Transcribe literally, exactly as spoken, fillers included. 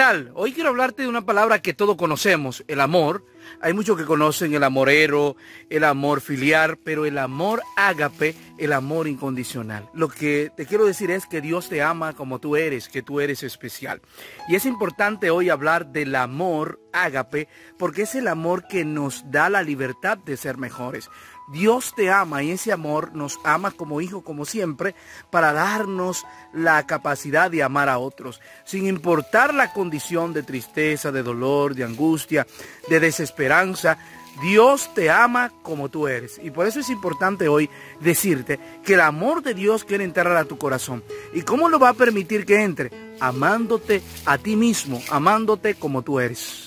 tal? Hoy quiero hablarte de una palabra que todos conocemos, el amor. Hay muchos que conocen el amorero, el amor filial, pero el amor ágape, el amor incondicional. Lo que te quiero decir es que Dios te ama como tú eres, que tú eres especial. Y es importante hoy hablar del amor ágape, porque es el amor que nos da la libertad de ser mejores. Dios te ama y ese amor nos ama como hijo, como siempre, para darnos la capacidad de amar a otros, sin importar la condición de tristeza, de dolor, de angustia, de desesperanza. Dios te ama como tú eres. Y por eso es importante hoy decirte que el amor de Dios quiere entrar a tu corazón. ¿Y cómo lo va a permitir que entre? Amándote a ti mismo, amándote como tú eres.